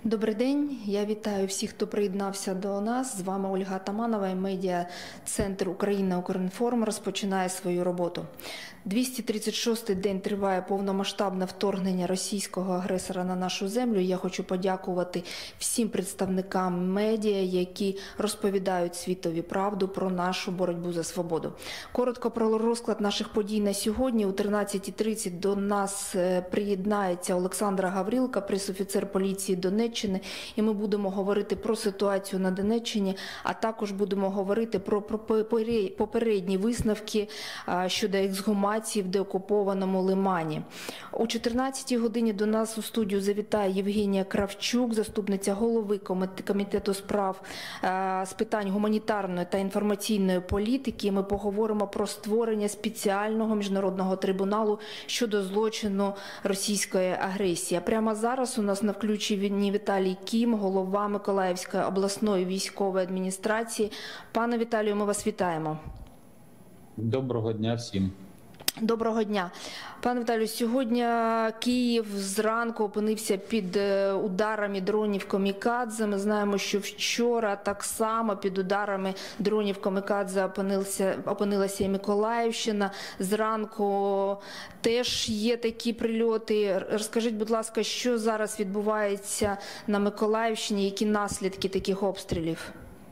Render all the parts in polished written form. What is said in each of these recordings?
Добрий день, я вітаю всіх, хто приєднався до нас. З вами Ольга Атаманова і медіа-центр «Україна Укрінформ» розпочинає свою роботу. 236-й день триває повномасштабне вторгнення російського агресора на нашу землю. Я хочу подякувати всім представникам медіа, які розповідають світові правду про нашу боротьбу за свободу. Коротко про розклад наших подій на сьогодні. О 13:30 до нас приєднається Олександра Гаврилка, пресофіцер поліції Донеччини, і ми будемо говорити про ситуацію на Донеччині, а також будемо говорити про попередні висновки щодо ексгумації в деокупованому Лимані. О 14-й годині до нас у студію завітає Євгенія Кравчук, заступниця голови Комітету з питань гуманітарної та інформаційної політики. Ми поговоримо про створення спеціального міжнародного трибуналу щодо злочину російської агресії. А прямо зараз у нас на включенні Віталій Кім, голова Миколаївської обласної військової адміністрації. Пане Віталію, ми вас вітаємо. Доброго дня всім. Доброго дня. Пане Віталію, сьогодні Київ зранку опинився під ударами дронів камікадзе. Ми знаємо, що вчора так само під ударами дронів камікадзе опинилася і Миколаївщина. Зранку теж є такі прильоти. Розкажіть, будь ласка, що зараз відбувається на Миколаївщині, які наслідки таких обстрілів?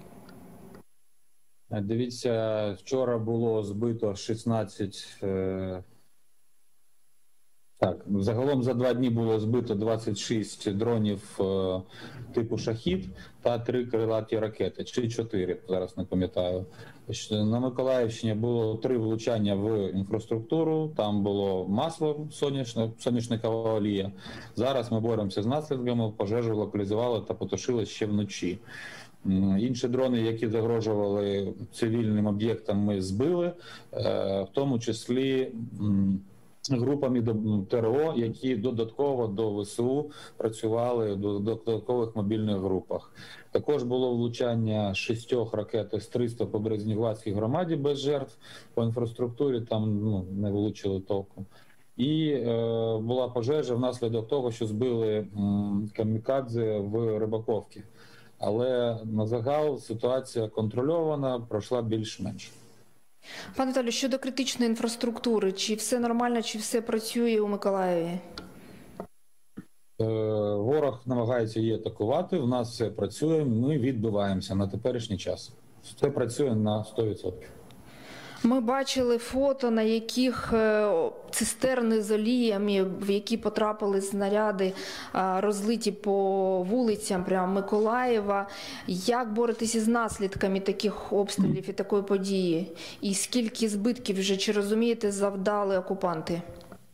Дивіться, вчора було збито 16, загалом за 2 дні було збито 26 дронів типу «Шахід» та 3 крилаті ракети, чи 4, зараз не пам'ятаю. На Миколаївщині було 3 влучання в інфраструктуру, там було масло, соняшникова олія. Зараз ми боремося з наслідками, пожежу локалізували та потушили ще вночі. Інші дрони, які загрожували цивільним об'єктам, ми збили, в тому числі групами ТРО, які додатково до ВСУ працювали в додаткових мобільних групах. Також було влучання 6 ракет С-300 по Березніградській громаді без жертв, по інфраструктурі там не влучили толком. І була пожежа внаслідок того, що збили камікадзе в Рибаковці. Але на загал ситуація контрольована, пройшла більш-менш. Пане Віталію, щодо критичної інфраструктури, чи все нормально, чи все працює у Миколаєві? Ворог намагається її атакувати, в нас все працює, ми відбиваємося на теперішній час. Все працює на 100%. Ми бачили фото, на яких цистерни з оліями, в які потрапили снаряди, розлиті по вулицям прямо Миколаєва. Як боретеся з наслідками таких обстрілів і такої події? І скільки збитків вже, чи розумієте, завдали окупанти?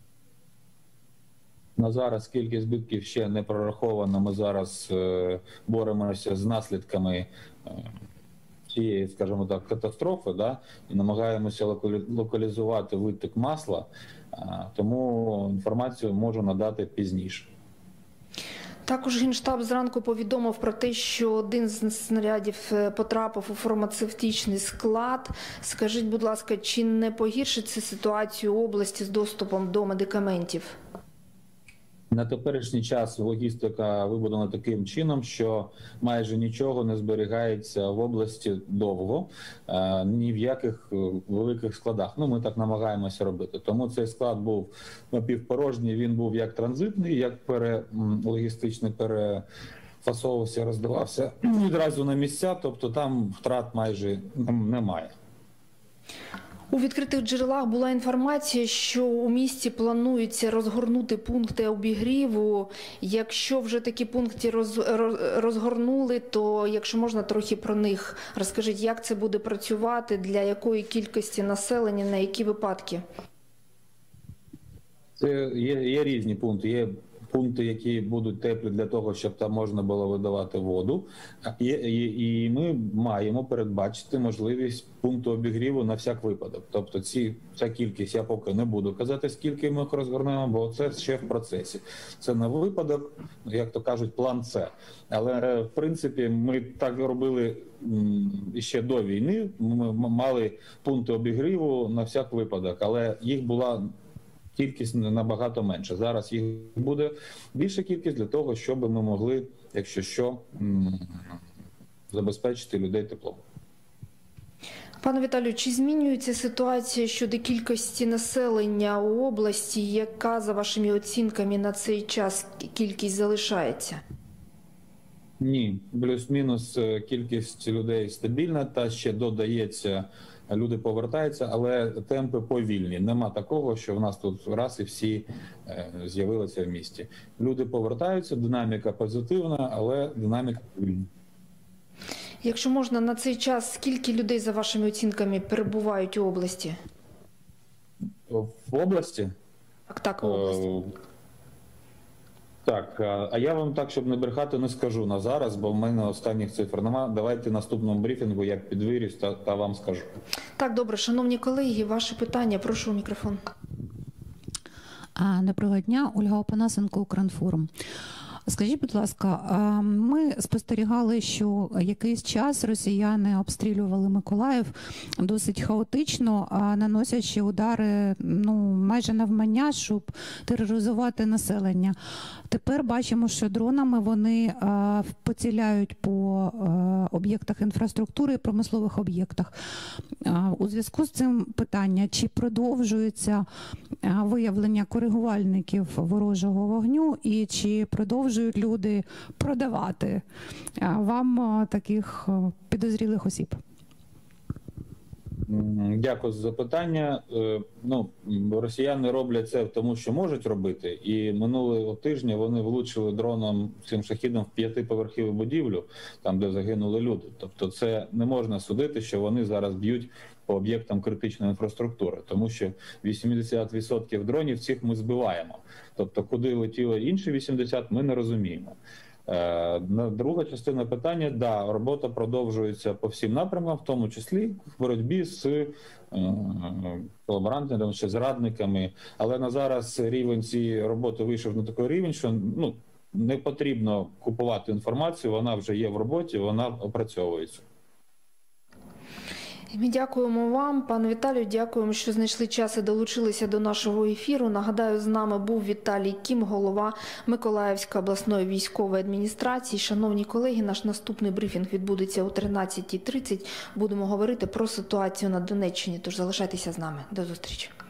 На зараз кількість збитків ще не прорахована. Ми зараз боремося з наслідками цієї, скажімо так, катастрофи, і намагаємося локалізувати витік масла, тому інформацію можу надати пізніше. Також Генштаб зранку повідомив про те, що один з снарядів потрапив у фармацевтичний склад. Скажіть, будь ласка, чи не погіршиться ситуацію області з доступом до медикаментів? На теперішній час логістика вибудована таким чином, що майже нічого не зберігається в області довго, ні в яких великих складах. Ми так намагаємося робити. Тому цей склад був напівпорожній, він був як транзитний, як логістичний перефасовувався, роздавався відразу на місця, тобто там втрат майже немає. У відкритих джерелах була інформація, що у місті планується розгорнути пункти обігріву. Якщо вже такі пункти розгорнули, то якщо можна трохи про них розкажіть, як це буде працювати, для якої кількості населення, на які випадки? Це є різні пункти. Є пункти, які будуть теплі для того, щоб там можна було видавати воду. І ми маємо передбачити можливість пункту обігріву на всяк випадок. Тобто ця кількість, я поки не буду казати, скільки ми їх розгорнемо, бо це ще в процесі. Це на випадок, як то кажуть, план С. Але, в принципі, ми так робили ще до війни. Ми мали пункти обігріву на всяк випадок, але їх була кількість набагато менша. Зараз їх буде більша кількість для того, щоб ми могли, якщо що, забезпечити людей теплом. Пане Віталію, чи змінюється ситуація щодо кількості населення у області? Яка, за вашими оцінками, на цей час кількість залишається? Ні, плюс-мінус кількість людей стабільна, та ще додається, люди повертаються, але темпи повільні. Нема такого, що в нас тут раз і всі з'явилися в місті. Люди повертаються, динаміка позитивна, але динаміка повільна. Якщо можна, на цей час скільки людей, за вашими оцінками, перебувають у області? В області? Так, в області. Так, а я вам так, щоб не брехати, не скажу на зараз, бо в мене останніх цифр нема. Давайте в наступному брифінгу, як підвирюсь, та вам скажу. Так, добре. Шановні колеги, ваше питання. Прошу мікрофон. Доброго дня, Ольга Опанасенко, Укрінформ. Скажіть, будь ласка, ми спостерігали, що якийсь час росіяни обстрілювали Миколаїв досить хаотично, наносячи удари майже навмання, щоб тероризувати населення. Тепер бачимо, що дронами вони поціляють по об'єктах інфраструктури і промислових об'єктах. У зв'язку з цим питання, чи продовжується виявлення коригувальників ворожого вогню і чи продовжують люди продавати вам таких підозрілих осіб? Дякую за запитання. Росіяни роблять це тому, що можуть робити. І минулого тижня вони влучили дроном, цим шахідом, в 5-поверхову будівлю, там, де загинули люди. Тобто це не можна судити, що вони зараз б'ють по об'єктам критичної інфраструктури, тому що 80% дронів цих ми збиваємо. Тобто куди летіло інші 80%, ми не розуміємо. Друга частина питання, да, робота продовжується по всім напрямкам, в тому числі в боротьбі з колаборантами, ще зрадниками, але на зараз рівень цієї роботи вийшов на такий рівень, що не потрібно купувати інформацію, вона вже є в роботі, вона опрацьовується. Ми дякуємо вам, пане Віталію, дякуємо, що знайшли час і долучилися до нашого ефіру. Нагадаю, з нами був Віталій Кім, голова Миколаївської обласної військової адміністрації. Шановні колеги, наш наступний брифінг відбудеться о 13:30. Будемо говорити про ситуацію на Донеччині, тож залишайтеся з нами. До зустрічі.